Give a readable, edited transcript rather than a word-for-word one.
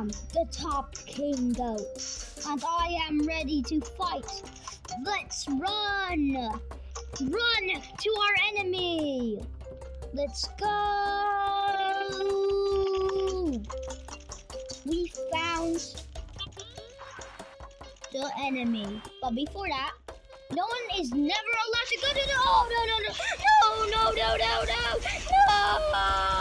am the top king goat, and I am ready to fight. Let's run! Run to our enemy! Let's go! We found the enemy. But before that, no one is never allowed to go to the... Oh, no, no, no. No, no, no, no, no. No!